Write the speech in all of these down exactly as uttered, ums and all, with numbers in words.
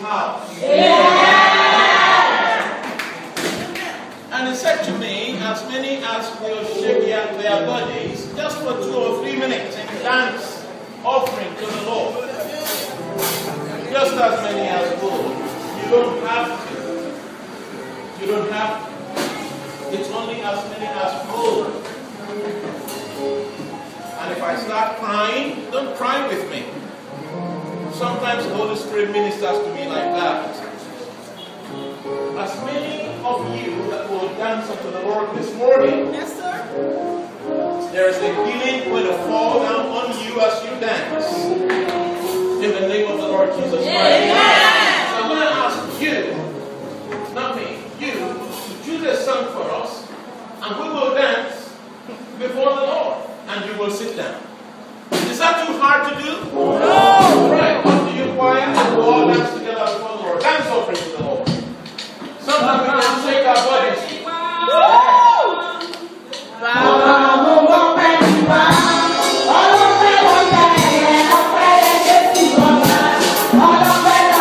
house. Yeah. And he said to me, as many as will shake their bodies, just for two or three minutes and dance offering to the Lord. Just as many as will. You don't have to. You don't have to. It's only as many as will. And if I start crying, don't cry with me. Sometimes the Holy Spirit ministers to me like that. As many of you that will dance unto the Lord this morning, Yes, sir. there is a healing going to fall down on you as you dance. In the name of the Lord Jesus Christ. Amen. So I'm going to ask you, not me, you, to do this song for us, and we will dance before the Lord, and you will sit down. Is that too hard to do? No! Right, come to you choir, and we'll all dance together before the Lord. Dance offering to the Lord. Sometimes we can shake our bodies. Wow.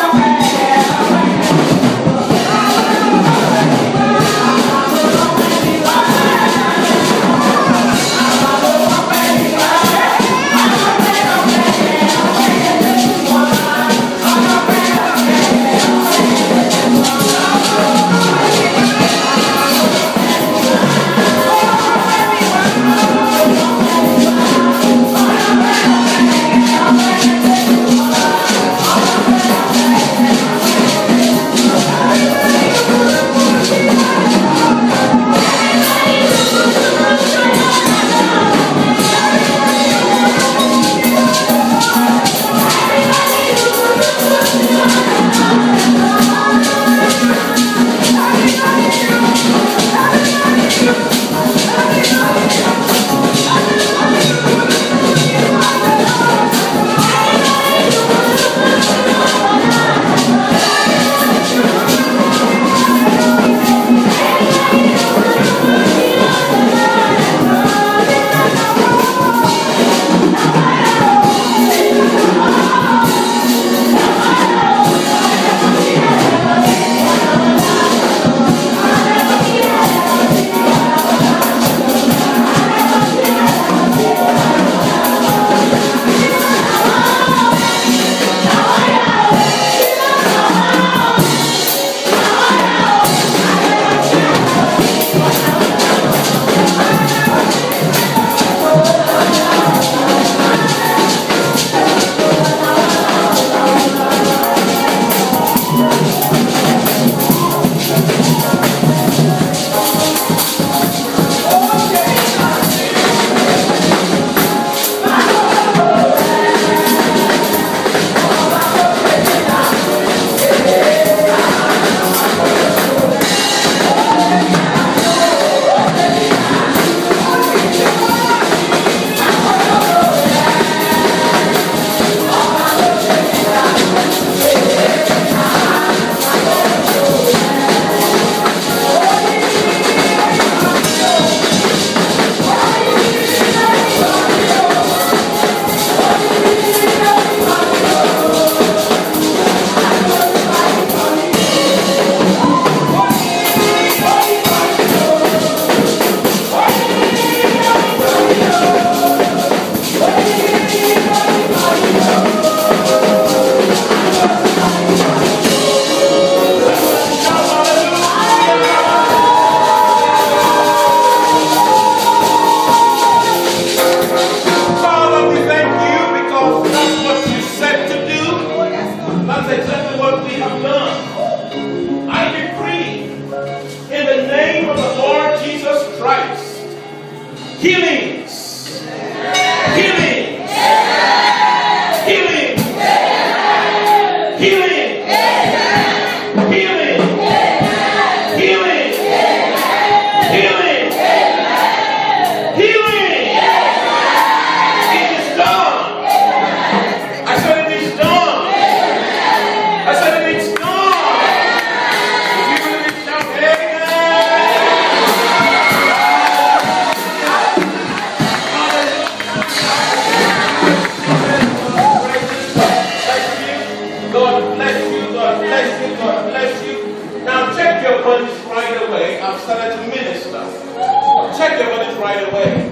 I've started to minister. Check your bodies right away.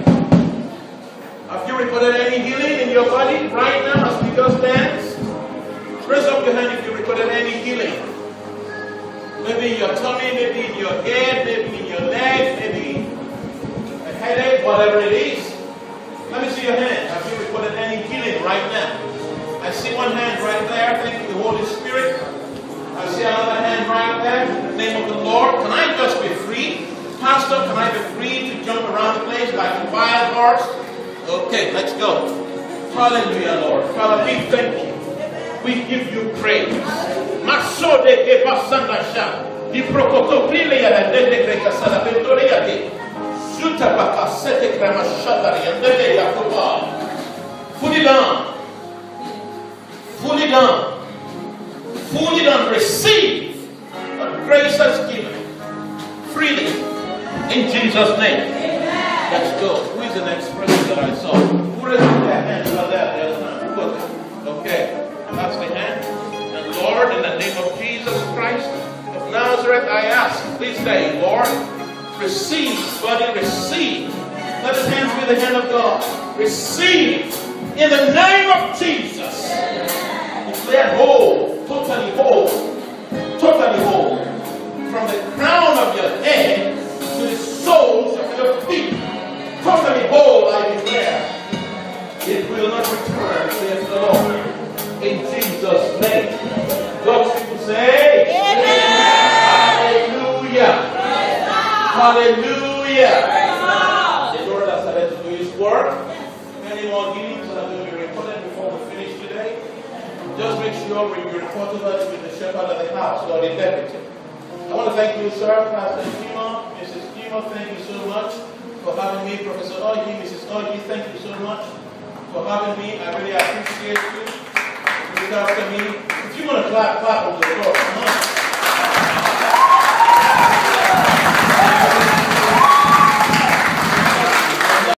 Have you recorded any healing in your body right now as we just dance? Raise up your hand if you recorded any healing. Maybe in your tummy, maybe in your head, maybe in your leg, maybe a headache, whatever it is. Let me see your hand. Have you recorded any healing right now? I see one hand right there. Thank you, the Holy Spirit. I see another hand right there. In the name of the Lord. Can I just be free? Pastor, can I be free to jump around the place like a wild horse? Okay, let's go. Hallelujah, Lord. Father, we thank you. We give you praise. Masode e basanda sha. Di prokotopile ya dende greka sala pentoria de. Suta baka sete krema shatari and dende yakuba. Fully done. Fully done. Fully done. Receive the grace that's given freely in Jesus' name. Amen. Let's go. Who is the next person that I saw? Who raised their hand? Over there, the other hand. Who was it? Okay. That's the hand. And Lord, in the name of Jesus Christ of Nazareth, I ask this day, Lord, receive, buddy, receive. Let his hands be the hand of God. Receive in the name of Jesus. Declare whole, totally whole, totally whole. From the crown of your head to the soles of your feet. Totally whole, I declare. It will not return, says the Lord. In Jesus' name. God's people say, Amen. Hallelujah. Hallelujah. The Lord has started to do his work. Many more healings that will be recorded before we finish today. Just make sure when you report to us with the shepherd of the house or the deputy. I want to thank you, sir, Pastor Kima, Missus Kima, thank you so much for having me. Professor Oji, Missus Oji, thank you so much for having me. I really appreciate you. After me. If you want to clap, clap on the floor. Come on.